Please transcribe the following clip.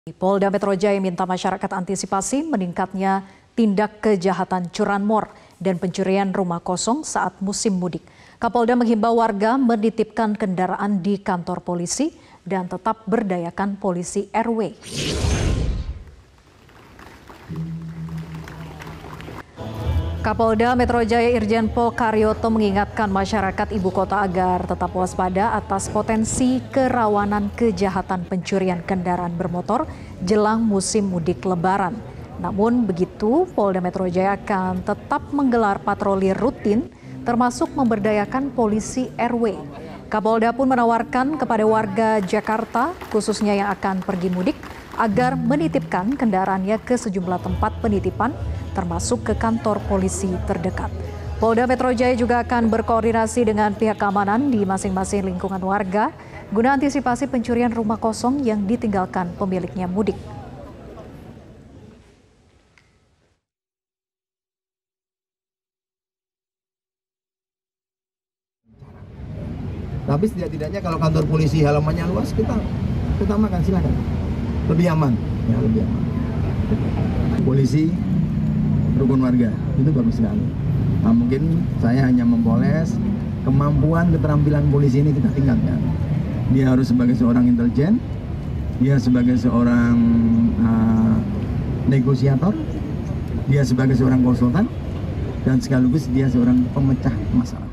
Polda Metro Jaya minta masyarakat antisipasi meningkatnya tindak kejahatan curanmor dan pencurian rumah kosong saat musim mudik. Kapolda menghimbau warga menitipkan kendaraan di kantor polisi dan tetap berdayakan polisi RW. Kapolda Metro Jaya Irjen Pol Karyoto mengingatkan masyarakat ibu kota agar tetap waspada atas potensi kerawanan kejahatan pencurian kendaraan bermotor jelang musim mudik Lebaran. Namun begitu, Polda Metro Jaya akan tetap menggelar patroli rutin termasuk memberdayakan polisi RW. Kapolda pun menawarkan kepada warga Jakarta, khususnya yang akan pergi mudik, agar menitipkan kendaraannya ke sejumlah tempat penitipan termasuk ke kantor polisi terdekat. Polda Metro Jaya juga akan berkoordinasi dengan pihak keamanan di masing-masing lingkungan warga guna antisipasi pencurian rumah kosong yang ditinggalkan pemiliknya mudik. Tapi setidak-tidaknya kalau kantor polisi halamannya luas, kita utamakan, silakan. Lebih aman, ya lebih aman. Polisi rukun warga, itu bagus sekali. Nah, mungkin saya hanya mempoles kemampuan keterampilan polisi ini kita tingkatkan. Dia harus sebagai seorang intelijen, dia sebagai seorang negosiator, dia sebagai seorang konsultan, dan sekaligus dia seorang pemecah masalah.